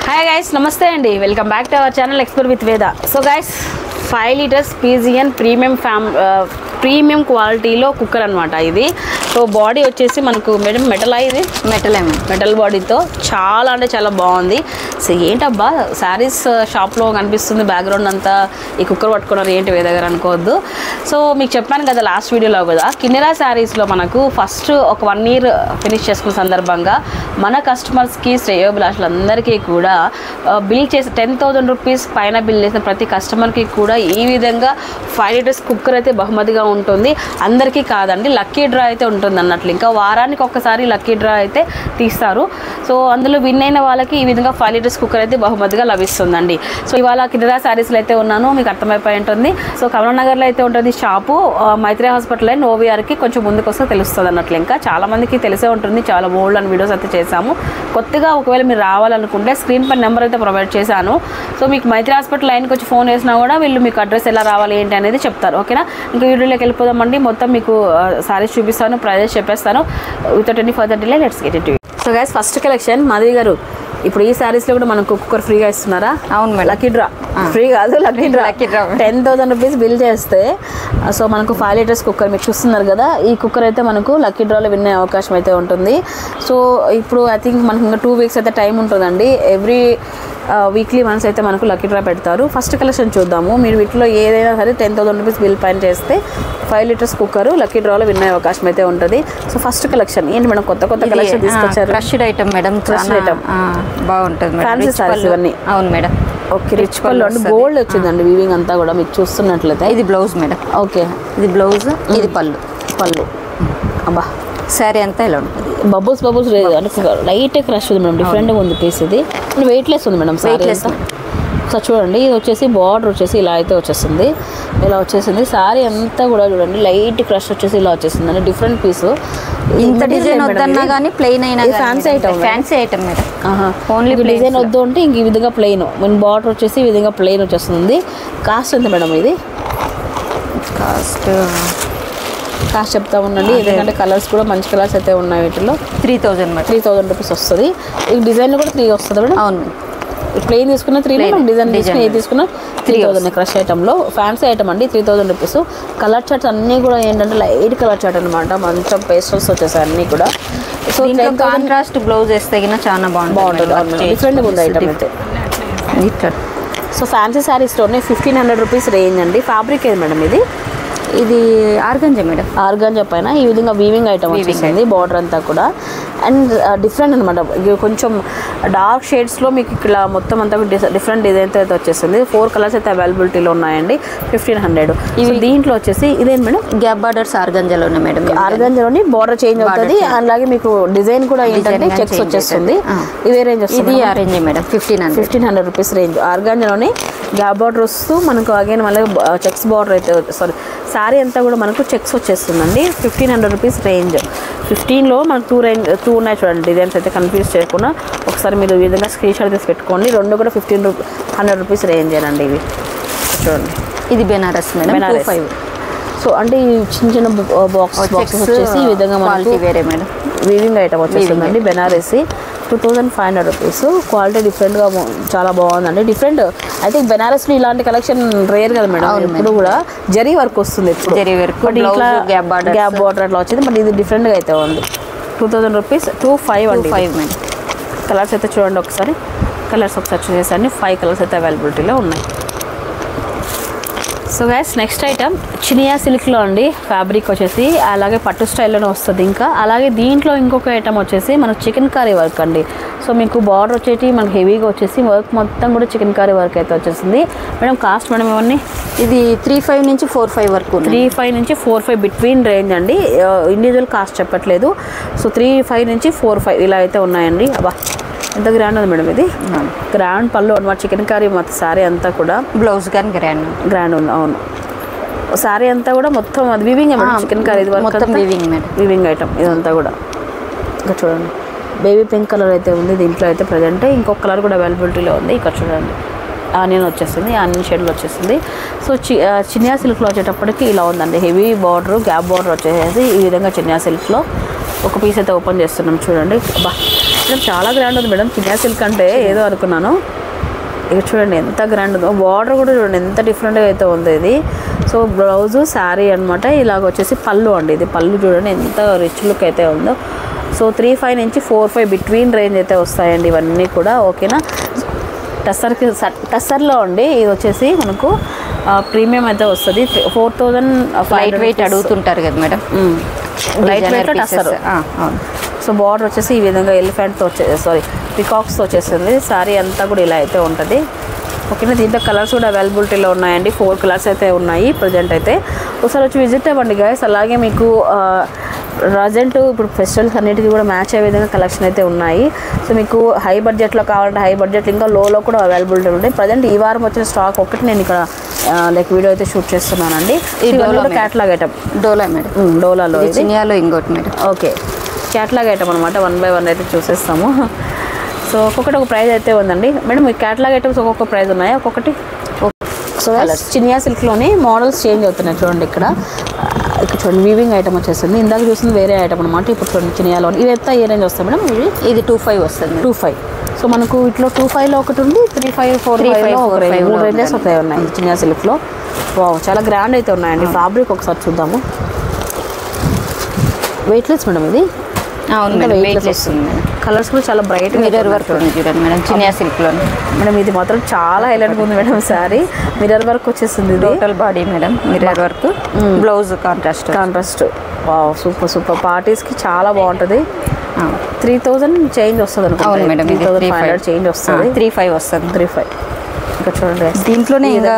Hi guys, నమస్తే అండి. Welcome back to our channel explore with Veda. So guys, 5 litres pigeon premium క్వాలిటీలో cooker అనమాట ఇది. సో బాడీ వచ్చేసి మనకు మెటల్ ఇది మెటల్ బాడీతో చాలా అంటే చాలా బాగుంది. సో ఏంటబ్బా శారీస్ షాప్లో కనిపిస్తుంది బ్యాక్గ్రౌండ్ అంతా, ఈ కుక్కర్ పట్టుకున్నారు ఏంటి వేద గారు అనుకోవద్దు. సో మీకు చెప్పాను కదా లాస్ట్ వీడియోలో కదా, కిన్నెరా శారీస్లో మనకు ఫస్ట్ ఒక 1 year ఫినిష్ చేసుకున్న సందర్భంగా మన కస్టమర్స్కి శ్రేయోభిలాషులందరికీ కూడా బిల్ చేసి 10,000 రూపీస్ పైన బిల్ చేసిన ప్రతి కస్టమర్కి కూడా ఈ విధంగా 5 లీటర్స్ కుక్కర్ అయితే బహుమతిగా ఉంటుంది. అందరికీ కాదండి, లక్కీ డ్రా అయితే ఉంటుంది అన్నట్లు. ఇంకా వారానికి ఒక్కసారి లక్కీ డ్రా అయితే తీస్తారు. సో అందులో విన్ అయిన వాళ్ళకి ఈ విధంగా 5 లీటర్స్ కుక్కర్ అయితే బహుమతిగా లభిస్తుందండి. సో ఇవాళ కిన్నెరా శారీస్లో అయితే ఉన్నాను, మీకు అర్థమైపోయి ఉంటుంది. సో కమలానగర్లో అయితే ఉంటుంది షాపు, మైత్రి హాస్పిటల్ అండ్ ఓవీఆర్కి కొంచెం ముందుకు వస్తే తెలుస్తుంది అన్నట్లు. ఇంకా చాలామందికి తెలిసే ఉంటుంది, చాలా ఓల్డ్ అండ్ వీడియోస్ అయితే చేశాము. కొత్తగా ఒకవేళ మీరు రావాలనుకుంటే స్క్రీన్ పై నెంబర్ అయితే ప్రొవైడ్ చేశాను. సో మీకు మైత్రి హాస్పిటల్ లైన్కి వచ్చి ఫోన్ చేసినా కూడా వీళ్ళు మీకు అడ్రస్ ఎలా రావాలి ఏంటి అనేది చెప్తారు. ఓకేనా, ఇంకా వీడియోలోకి వెళ్ళిపోదామండి. మొత్తం మీకు సారీస్ చూపిస్తాను, ప్రైజెస్ చెప్పేస్తాను. Without any further delay let's get it. So guys, first collection Madhavi గారు, ఇప్పుడు ఈ శారీస్లో కూడా మనకు కుక్కర్ ఫ్రీగా ఇస్తున్నారా? అవును మేడం, లక్కీ డ్రా. ఫ్రీ కాదు, లక్కీ డ్రా. 10,000 రూపీస్ బిల్ చేస్తే సో మనకు 5 లీటర్స్ కుక్కర్ మీరు చూస్తున్నారు కదా, ఈ కుక్కర్ అయితే మనకు లక్కీ డ్రాలో విన్నే అవకాశం అయితే ఉంటుంది. సో ఇప్పుడు ఐ థింక్ మనకు ఇంకా 2 weeks అయితే టైం ఉంటుందండి. ఎవ్రీ వీక్లీ వన్స్ అయితే మనకు లక్కీ డ్రా పెడతారు. ఫస్ట్ కలెక్షన్ చూద్దాము. మీరు వీటిలో ఏదైనా సరే 10,000 రూపీస్ బిల్ పైన చేస్తే 5 లీటర్స్ కుక్కర్ లక్కీ డ్రాలో విన్నే అవకాశం అయితే ఉంటుంది. సో ఫస్ట్ కలెక్షన్ ఏంటి మేడం? కొత్త కలెక్షన్ తీసుకొచ్చారు. Crushed item madam, crushed item బాగుంటుంది. ఫ్యాన్సీ సారీస్ ఇవన్నీ. అవును మేడం. ఓకే, రిచ్ పళ్ళు అంటే గోల్డ్ వచ్చిందండి వీవింగ్ అంతా కూడా మీకు చూస్తున్నట్లయితే. ఇది బ్లౌజ్ మేడం. ఓకే, ఇది బ్లౌజ్, ఇది పళ్ళు. అబ్బా, శారీ అంతా ఇలా ఉంటుంది. బబుల్స్ లేదు అంటే లైట్ క్రష్ ఉంది మేడం, డిఫరెంట్గా ఉంది పీస్. ఇది వెయిట్లెస్ ఉంది మేడం, వెయిట్లెస్. సో చూడండి, ఇది వచ్చేసి బార్డర్ వచ్చేసి ఇలా అయితే వచ్చేసింది, ఇలా వచ్చేసింది. శారీ అంతా కూడా చూడండి లైట్ క్రష్ వచ్చేసి ఇలా వచ్చేసింది అండి, డిఫరెంట్ పీస్. ఇంత డిజైన్ వద్దన్నా కానీ ప్లెయిన్ అయినా fancy item madam. Only design వద్దు అంటే ఇంక ఈ విధంగా ప్లెయిన్, మన బార్డర్ వచ్చేసి ఈ విధంగా ప్లెయిన్ వచ్చేస్తుంది. కాస్ట్ ఎంత మేడం ఇది? కాస్ట్ చెప్తా ఉండండి, ఎందుకంటే కలర్స్ కూడా మంచి కలర్స్ అయితే ఉన్నాయి. వీటిలో 3,000 మేడం. 3,000 రూపీస్ వస్తుంది. ఈ డిజైన్ కూడా 3 వస్తుంది మేడం. అవును, ప్లెయిన్ తీసుకున్న 3, డిజైన్ తీసుకున్న ఏ తీసుకున్న 3,000. క్రష్ ఐటంలో ఫ్యాన్సీ ఐటమ్ అండి, 3,000 రూపీస్. కలర్ చార్ట్స్ అన్నీ కూడా ఏంటంటే లైట్ కలర్ చార్ట్ అనమాట, మంచి పేస్టల్స్ వచ్చేసాయి అన్నీ కూడా. సో కాంట్రాస్ట్ బ్లౌజ్ వేస్తే చాలా బాగుంటుంది, డిఫరెంట్గా ఉంది ఐటమ్ అయితే. సో ఫ్యాన్సీ శారీస్లోనే 1,500 రూపీస్ రేంజ్ అండి. ఫ్యాబ్రిక్ ఏది మేడం ఇది? ఇది ఆర్గాంజా మేడం. ఆర్గాంజా పైన ఈ విధంగా వీవింగ్ ఐటమ్ వచ్చేసింది, బార్డర్ అంతా కూడా. అండ్ డిఫరెంట్ అనమాట, కొంచెం డార్క్ షేడ్స్లో మీకు ఇక్కడ మొత్తం అంతా డిఫరెంట్ డిజైన్స్ అయితే వచ్చేసింది. 4 కలర్స్ అయితే అవైలబిలిటీలో ఉన్నాయండి. 1,500. ఇవి దీంట్లో వచ్చేసి ఇదేంటి మేడం? గ్యాప్ బార్డర్స్ ఆర్గాంజాలోనే మేడం. ఆర్గాంజాలోని బార్డర్ చేంజ్ అవుతుంది, అలాగే మీకు డిజైన్ కూడా ఏంటంటే చెక్స్ వచ్చేస్తుంది. ఇదే రేంజ్ వస్తుంది. ఇది రేంజ్ మేడం, 1,500 రూపీస్ రేంజ్. ఆర్గాంజాలోని గ్యాప్ బార్డర్ వస్తూ మనకు అగైన్ మళ్ళీ చెక్స్ బార్డర్ అయితే శారీ అంతా కూడా మనకు చెక్స్ వచ్చేస్తుందండి. 1,500 రూపీస్ రేంజ్. 15లో మనకు 2 ఉన్నాయి చూడండి, డిజైన్స్ అయితే కన్ఫ్యూజ్ చేయకుండా ఒకసారి మీరు ఈ విధంగా స్క్రీన్ షాట్ తీసి పెట్టుకోండి. 2 కూడా 1,500 రూపీస్ రేంజ్ అండి ఇవి. చూడండి, ఇది బెనారస్ మేడం, 25. సో అంటే ఈ చిన్న బాక్సెస్ వచ్చేసి ఈ విధంగా మనకి వేరే మేడం వీవింగ్ ఐటమ్ వచ్చేస్తుందండి. బెనారసీ 2,500 రూపీస్. క్వాలిటీ డిఫరెంట్గా చాలా బాగుందండి. డిఫరెంట్ అయితే బెనారస్లో ఇలాంటి కలెక్షన్ రేర్ కదా మేడం, ఇప్పుడు కూడా జరీ వర్క్ వస్తుంది. జరీ వర్క్, ఇట్లా గ్యాప్ బార్డర్ అట్లా వచ్చింది, బట్ ఇది డిఫరెంట్గా అయితే ఉంది. 2,000 రూపీస్. 2,500 అండి. 5 మేడం. కలర్స్ అయితే చూడండి ఒకసారి, కలర్స్ ఒకసారి చూసేసండి. 5 కలర్స్ అయితే అవైలబిలిటీలో ఉన్నాయి. So guys, next item Chiniya సిల్క్లో అండి. ఫ్యాబ్రిక్ వచ్చేసి అలాగే పట్టు స్టైల్లోనే వస్తుంది. ఇంకా అలాగే దీంట్లో ఇంకొక ఐటమ్ వచ్చేసి మనకు చికెన్ కర్రీ వర్క్ అండి. సో మీకు బార్డర్ వచ్చేసి మనకు హెవీగా వచ్చేసి వర్క్ మొత్తం కూడా చికెన్ కర్రీ వర్క్ అయితే వచ్చేసింది. మేడం కాస్ట్ మేడం ఇవన్నీ? ఇది 3,500 నుంచి 4,500 వరకు. 3,500 నుంచి 4,500 బిట్వీన్ రేంజ్ అండి. ఇండివిజువల్ కాస్ట్ చెప్పట్లేదు. సో 3,500 నుంచి 4,500 ఇలా అయితే ఉన్నాయండి. అబ్బా, ఎంత గ్రాండ్ ఉంది మేడం ఇది. గ్రాండ్ పళ్ళు అనమాట, చికెన్ కర్రీ మొత్తం శారీ అంతా కూడా. బ్లౌజ్ కానీ గ్రాండ్ ఉంది. అవును, శారీ అంతా కూడా మొత్తం అది వీవింగ్ చికెన్ కర్రీ మొత్తం వీవింగ్ ఐటమ్ ఇదంతా కూడా. ఇంకా చూడండి, బేబీ పింక్ కలర్ అయితే ఉంది దీంట్లో అయితే ప్రజెంట్. ఇంకొక కలర్ కూడా అవైలబిలిటీలో ఉంది. ఇక్కడ చూడండి, ఆనియన్ వచ్చేసింది, ఆనియన్ షేడ్లో వచ్చేసింది. సో చినియా సిల్క్లో వచ్చేటప్పటికి ఇలా ఉందండి. హెవీ బార్డర్, గ్యాప్ బార్డర్ వచ్చేసి ఈ విధంగా చినియా సిల్క్లో ఒక పీస్ అయితే ఓపెన్ చేస్తున్నాం చూడండి. బా మేడం చాలా గ్రాండ్ ఉంది మేడం. చినియా సిల్క్ అంటే ఏదో అనుకున్నాను, ఇక చూడండి ఎంత గ్రాండ్ ఉందో. బార్డర్ కూడా చూడండి ఎంత డిఫరెంట్గా అయితే ఉంది ఇది. సో బ్లౌజు శారీ అనమాట. ఇలాగ వచ్చేసి పళ్ళు అండి. ఇది పళ్ళు చూడండి ఎంత రిచ్ లుక్ అయితే ఉందో. సో 3,500 నుంచి 4,500 బిట్వీన్ రేంజ్ అయితే వస్తాయండి ఇవన్నీ కూడా. ఓకేనా. టస్సర్లో అండి ఇది వచ్చేసి మనకు ప్రీమియం అయితే వస్తుంది. 4,000 లైట్ వెయిట్ అడుగుతుంటారు కదా madam. Light weight tussar. So border వచ్చేసి ఈ విధంగా ఎలిఫెంట్తో పికాక్స్తో వచ్చేస్తుంది. శారీ అంతా కూడా ఇలా అయితే ఉంటుంది. ఓకేనా. దీంట్లో కలర్స్ కూడా అవైలబిలిటీలో ఉన్నాయండి. 4 కలర్స్ అయితే ఉన్నాయి ప్రజెంట్ అయితే. ఒకసారి వచ్చి విజిట్ అవ్వండి గైస్. అలాగే మీకు ప్రజెంట్ ఇప్పుడు ఫెస్టివల్స్ అన్నిటికీ కూడా మ్యాచ్ అయ్యే విధంగా కలెక్షన్ అయితే ఉన్నాయి. సో మీకు హై బడ్జెట్లో కావాలంటే హై బడ్జెట్ ఇంకా లోలో కూడా అవైలబిలిటీ ఉంటాయి. ప్రజెంట్ ఈ వారం వచ్చిన స్టాక్ ఒకటి నేను ఇక్కడ లైక్ వీడియో అయితే షూట్ చేస్తున్నానండి. Catalogue item Dola madam. డోలాలో చినియాలో ఇంకోటి మేడం. ఓకే, క్యాటలాగ్ ఐటమ్ అనమాట. 1 by 1 అయితే చూసేస్తాము. సో ఒక్కొక్కటి ఒక ప్రైస్ అయితే ఉందండి మేడం. ఈ క్యాటలాగ్ ఐటమ్స్ ఒక్కొక్క ప్రైస్ ఉన్నాయా ఒక్కొక్కటి? సో చినియా సిల్క్లోని మోడల్స్ చేంజ్ అవుతున్నాయి చూడండి. ఇక్కడ చూడండి వీవింగ్ ఐటమ్ వచ్చేస్తుంది. ఇందాక చూస్తుంది వేరే ఐటమ్ అనమాట. ఇప్పుడు చూడండి చినియాలో ఇవి ఎంత ఏ రేంజ్ వస్తాయి మేడం? ఇది 2,500 వస్తుంది. 2,500. సో మనకు ఇట్లా 2,500లో ఒకటి ఉంది, 3,500, 4,500 3 రేంజెస్ ఒకటే ఉన్నాయి చినియా సిల్క్లో. వావ్, చాలా గ్రాండ్ అయితే ఉన్నాయండి. ఫ్యాబ్రిక్ ఒకసారి చూద్దాము. వెయిట్లెస్ మేడం ఇది. కలర్స్ కూడా చాలా బ్రైట్ మిర్రర్ వర్క్ ఉంది చూడండి మేడం. చినియా సిల్క్లో మేడం ఇది మాత్రం చాలా హైలైట్గా ఉంది మేడం. శారీ మిర్రర్ వర్క్ వచ్చేసింది. Total body madam mirror work. Blouse contrast. Wow, super. పార్టీస్కి చాలా బాగుంటుంది. 3,000 చేంజ్ వస్తుంది అనుకుంటా మేడం. 3,500 చేంజ్ వస్తుంది. 3,500 వస్తుంది. 3,500. ఇంకా చూడండి దీంట్లోనే ఇంకా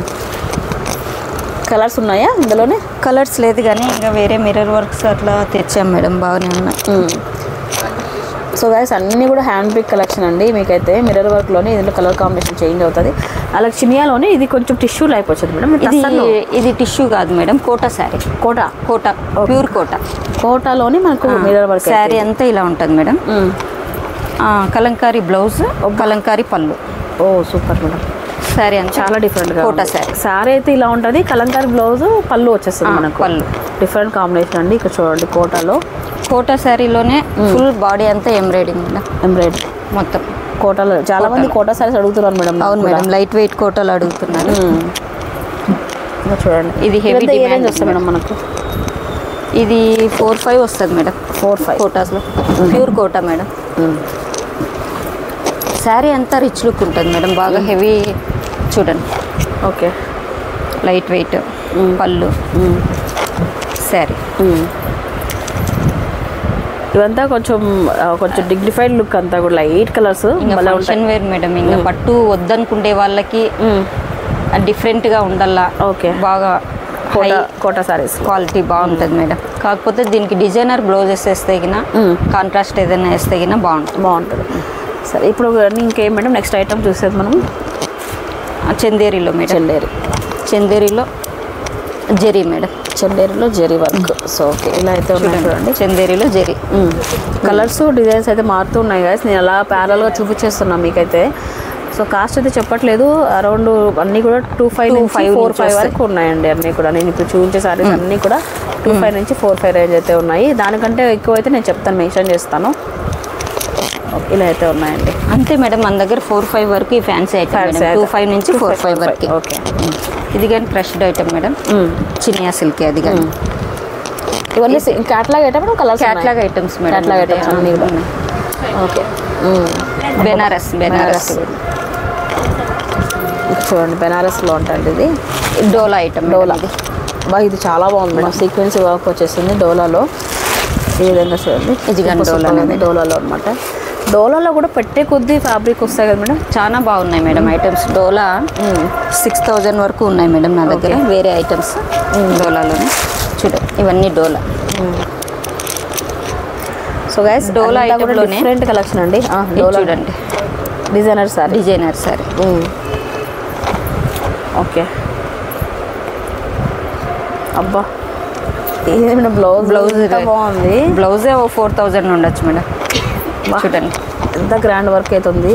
కలర్స్ ఉన్నాయా? ఇందులోనే కలర్స్ లేదు కానీ ఇంకా వేరే మిర్రర్ వర్క్స్ అట్లా తెచ్చాం మేడం. బాగానే ఉన్నాయి. సో గైస్ అన్నీ కూడా హ్యాండ్ పిక్ కలెక్షన్ అండి. మీకైతే మిర్రర్ వర్క్లోనే ఇందులో కలర్ కాంబినేషన్ చేంజ్ అవుతుంది. అలాగే చినియాలోనే ఇది కొంచెం టిష్యూ లైక్ వచ్చింది మేడం. ఇది టిష్యూ కాదు మేడం, కోటా శారీ. కోటా ప్యూర్ కోటాలోని మనకు మిర్రర్ వర్క్ శారీ అంతా ఇలా ఉంటుంది మేడం. కలంకారీ బ్లౌజ్, కలంకారీ పళ్ళు. ఓ సూపర్ మేడం. శారీ అంతా చాలా డిఫరెంట్గా కోటా శారీ అయితే ఇలా ఉంటుంది. కలంకారీ బ్లౌజ్, పళ్ళు వచ్చేస్తుంది మనకు. పళ్ళు డిఫరెంట్ కాంబినేషన్ అండి. ఇక్కడ చూడండి కోటా శారీలోనే ఫుల్ బాడీ అంతా ఎంబ్రాయిడింగ్ మొత్తం. కోటాలో చాలా మంది కోటా శారీస్ అడుగుతున్నారు మేడం. అవును మేడం, లైట్ వెయిట్ కోటాలు అడుగుతున్నారు. చూడండి ఇది హెవీ రేంజ్ వస్తుంది మేడం మనకు. ఇది 4,500 వస్తుంది మేడం. 4,500 కోటాస్లో ప్యూర్ కోటా మేడం. శారీ అంతా రిచ్ లుక్ ఉంటుంది మేడం. బాగా హెవీ చూడండి. ఓకే, లైట్ వెయిట్ పళ్ళు శారీ. ఇవంతా కొంచెం డిగ్నిఫైడ్ లుక్ అంతా కూడా light colours function wear madam. ఇంకా పట్టు వద్దనుకుంటే వాళ్ళకి డిఫరెంట్గా ఉండాలా. ఓకే, బాగా కోటా సారీస్ క్వాలిటీ బాగుంటుంది మేడం. కాకపోతే దీనికి డిజైనర్ బ్లౌజెస్ వేస్తే కాంట్రాస్ట్ ఏదైనా వేస్తే బాగుంటుంది. సరే, ఇప్పుడు ఇంకేం మేడం నెక్స్ట్ ఐటమ్ చూసేది మనం చందేరిలో మేడం. చందేరిలో జెరీ మేడం. చందేరిలో జెరీ వర్క్. సో ఓకే, ఇలా అయితే ఉన్నాయి చూడండి. చందేరిలో జెరీ కలర్స్ డిజైన్స్ అయితే మారుతూ ఉన్నాయి గాయస్. నేను అలా ప్యారల్గా చూపించేస్తున్నాను మీకైతే. సో కాస్ట్ అయితే చెప్పట్లేదు. అరౌండ్ అన్నీ కూడా 2,500 నుంచి 4,500 వరకు ఉన్నాయండి. అన్నీ కూడా నేను ఇప్పుడు చూపించే సారీస్ అన్నీ కూడా 2,500 నుంచి 4,500 రేంజ్ అయితే ఉన్నాయి. దానికంటే ఎక్కువ అయితే నేను చెప్తాను, మెన్షన్ చేస్తాను. ఇలా అయితే ఉన్నాయండి. అంతే మేడం, మన దగ్గర 4,500 వరకు ఈ ఫ్యాన్సీ ఐటమ్. 2,500 నుంచి 4,500 వరకు. ఓకే, ఇది కానీ crushed item madam. Chiniya silk అది కానీ. ఇవన్నీ catalogue item colour catalogue items madam. Catalogue items అన్నీ కూడా. ఓకే, బెనారస్ చూడండి. బెనారస్లో ఉంటుంది ఇది. డోలా ఐటమ్. ఇది చాలా బాగుంది మేడం. సీక్వెన్సీ వర్క్ వచ్చేసింది డోలాలో. ఈ విధంగా చూడండి. ఇది కానీ డోలాలో అనమాట. డోలాలో కూడా పెట్టే కొద్దీ ఫ్యాబ్రిక్ వస్తాయి కదా మేడం. చాలా బాగున్నాయి మేడం ఐటమ్స్. డోలా 6,000 వరకు ఉన్నాయి మేడం నా దగ్గర. వేరే ఐటమ్స్ డోలాలోనే చూడండి. ఇవన్నీ డోలా. సో గైస్ డోలా ఐటమ్లోనే డిఫరెంట్ కలెక్షన్ అండి. చూడండి, డిజైనర్ సారీ. ఓకే, అబ్బా ఇది మేడం బ్లౌజ్ బాగుంది. బ్లౌజే 4,000 ఉండొచ్చు మేడం. చూడండి ఎంత గ్రాండ్ వర్క్ అయితే ఉంది.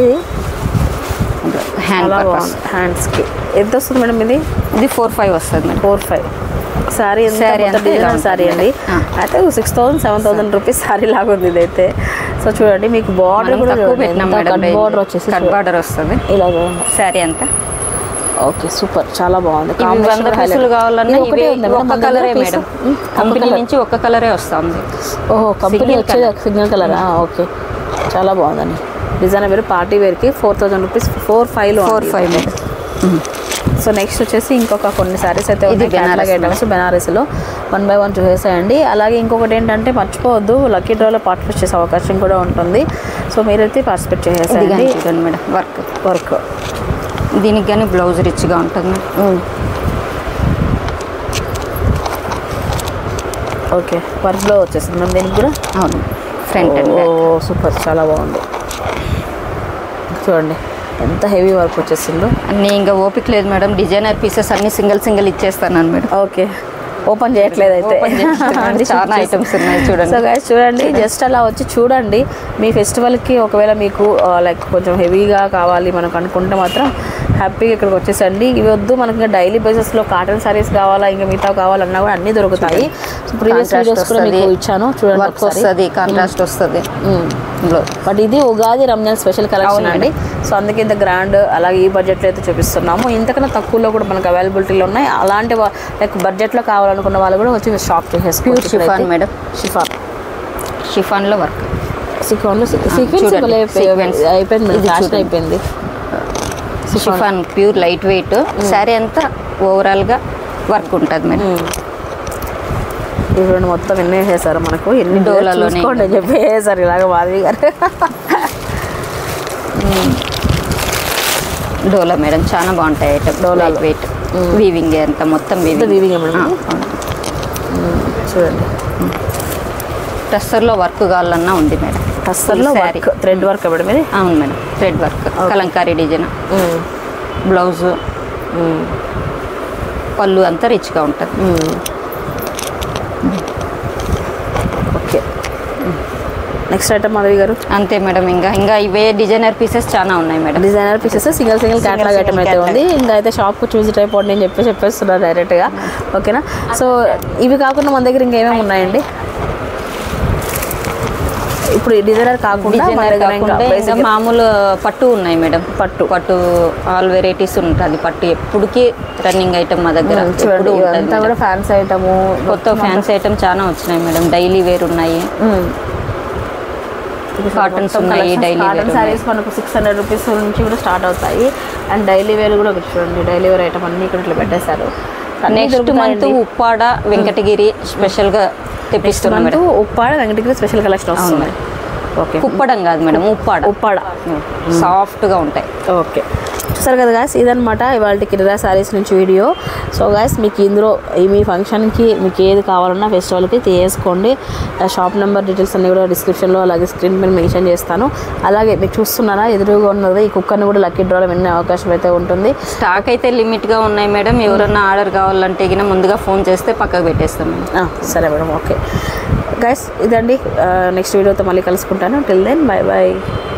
హ్యాండ్స్కి ఎంత వస్తుంది మేడం? ఇది 4,500 వస్తుంది మేడం. 4,500. సారీ సారీ అండి అయితే 6,000-7,000 రూపీస్ సారీ లాగా ఉంది ఇదైతే. సో చూడండి మీకు బార్డర్ కూడా బార్డర్ వచ్చేసి కట్ బార్డర్ వస్తుంది ఇలా సారీ అంతా. ఓకే సూపర్, చాలా బాగుంది. 100 పీసులు కావాలన్నా ఒక్క కలరే మేడం, కంపెనీ నుంచి ఒక్క కలరే వస్తుంది. ఓహో కంపెనీ వచ్చేది సిగ్నల్ కలరా? ఓకే చాలా బాగుందండి. డిజైన్ వేరు పార్టీ వేర్కి 4,000 రూపీస్ 4,500 మేడం. సో నెక్స్ట్ వచ్చేసి ఇంకొక కొన్ని శారీస్ అయితే ఐటమ్స్ బెనారస్లో 1 by 1 చూసేసాయండి. అలాగే ఇంకొకటి ఏంటంటే మర్చిపోవద్దు, లక్కీ డ్రాలో పార్టిసిపేట్ చేసే అవకాశం కూడా ఉంటుంది. సో మీరైతే పార్టిసిపేట్ చేసేసాయండి. చూడండి మేడం వర్క్ దీనికి కానీ బ్లౌజ్ రిచ్గా ఉంటుంది. ఓకే వర్క్లో వచ్చేసింది మనం దీనికి కూడా. అవును ఫ్రంట్ అండ్ సూపర్ చాలా బాగుంది. చూడండి ఎంత హెవీ వర్క్ వచ్చేసిందో. అన్నీ ఇంకా ఓపిక లేదు మేడం, డిజైనర్ పీసెస్ అన్ని సింగిల్ ఇచ్చేస్తాను మేడం. ఓకే ఓపెన్ చేయట్లేదు అయితే, చాలా ఐటమ్స్ ఉన్నాయి చూడండి. సో గైస్ చూడండి జస్ట్ అలా వచ్చి చూడండి. మీ ఫెస్టివల్కి ఒకవేళ మీకు లైక్ కొంచెం హెవీగా కావాలి మనకు అనుకుంటే మాత్రం హ్యాపీగా ఇక్కడికి వచ్చేసండి. ఇవి వద్దు మనకి ఇంకా డైలీ బేసిస్లో కాటన్ సారీస్ కావాలా ఇంకా మిగతా కావాలన్నా కూడా అన్నీ దొరుకుతాయి. సో ప్రీవియస్ వీడియోస్ కూడా మీకు ఇచ్చాను చూడండి. వస్తుంది కాంట్రాస్ట్ వస్తుంది. బట్ ఇది ఉగాది రంజాన్ స్పెషల్ కలెక్షన్ అండి. సో అందుకే ఇంత గ్రాండ్ అలాగే ఈ బడ్జెట్లో అయితే చూపిస్తున్నాము. ఇంతకన్నా తక్కువలో కూడా మనకు అవైలబిలిటీలో ఉన్నాయి. అలాంటి లైక్ బడ్జెట్లో కావాలనుకున్న వాళ్ళు కూడా వచ్చి షాప్ చేసేసుకోవచ్చు. షిఫాన్ మేడం, షిఫాన్లో వర్క్, అయిపోయింది. Chiffon pure light weight sari అంతా ఓవరాల్గా వర్క్ ఉంటుంది మేడం. ఇప్పుడు మొత్తం ఎన్ని వేసేసారు మనకు, ఎన్ని డోలాలో చెప్పి వేసారు ఇలాగ మాధవి గారు. డోలా మేడం చాలా బాగుంటాయి ఐటమ్. డోలా వెయిట్ వీవింగ్ అంతా మొత్తం వీవింగ్ మేడం. చూడండి టస్సర్లో వర్క్ కావాలన్నా ఉంది మేడం. టస్సర్లో వర్క్ థ్రెడ్ వర్క్ మేడం ఇది. అవును madam thread work Kalamkari design. Blouse పళ్ళు అంతా రిచ్గా ఉంటుంది. ఓకే నెక్స్ట్ ఐటమ్ మాధవి గారు. అంతే మేడం, ఇంకా ఇవే డిజైనర్ పీసెస్ చాలా ఉన్నాయి madam. Designer pieces single catalogue item అయితే ఉంది. ఇంకా అయితే షాప్కి చూసి అయిపోండి నేను చెప్పేస్తున్నారు డైరెక్ట్గా. ఓకేనా. సో ఇవి కాకుండా మన దగ్గర ఇంకేమేమి ఉన్నాయండి ఇప్పుడు డిజైనర్ కాకుండా? మామూలు పట్టు ఉన్నాయి మేడం. పట్టు ఆల్ వెరైటీస్ ఉంటుంది. పట్టు ఎప్పటికీ రన్నింగ్ ఐటమ్ మా దగ్గర. అంతా కూడా ఫ్యాన్సీ ఐటమ్, కొత్త ఫ్యాన్సీ ఐటమ్ చాలా వచ్చినాయి మేడం. డైలీ వేర్ ఉన్నాయి, కాటన్స్ ఉన్నాయి. కాటన్ సారీస్ మనకు 600 రూపీస్ నుంచి కూడా స్టార్ట్ అవుతాయి. అండ్ డైలీ వేర్ కూడా చూడండి, డైలీ వేర్ ఐటమ్ అన్ని ఇక్కడ ఇట్లా పెట్టేశారు. నెక్స్ట్ మంత్ ఉప్పాడ వెంకటగిరి స్పెషల్గా తెప్పిస్తున్నాం. ఉప్పాడ వెంకటగిరి స్పెషల్ కలెక్షన్ వస్తుంది. ఓకే కుప్పడం కాదు మేడం, ఉప్పాడ సాఫ్ట్గా ఉంటాయి. ఓకే చూసారు కదా గాయస్, ఇదనమాట ఇవాళ కిరా శారీస్ నుంచి వీడియో. సో గాయస్ మీకు ఇందులో మీ ఫంక్షన్కి మీకు ఏది కావాలన్నా ఫెస్టివల్కి తీసుకోండి. షాప్ నెంబర్ డీటెయిల్స్ అన్నీ కూడా డిస్క్రిప్షన్లో అలాగే స్క్రీన్ మీద మెన్షన్ చేస్తాను. అలాగే మీకు చూస్తున్నారా ఎదురుగా ఉన్నది ఈ కుక్కర్ని కూడా లక్కీ డ్రాలో వినే అవకాశం అయితే ఉంటుంది. స్టాక్ అయితే లిమిట్గా ఉన్నాయి మేడం. ఎవరన్నా ఆర్డర్ కావాలంటే గిన ముందుగా ఫోన్ చేస్తే పక్కకు పెట్టేస్తాం. సరే మేడం. ఓకే గైస్ ఇదండి, నెక్స్ట్ వీడియోతో మళ్ళీ కలుసుకుంటాను. Till then bye bye.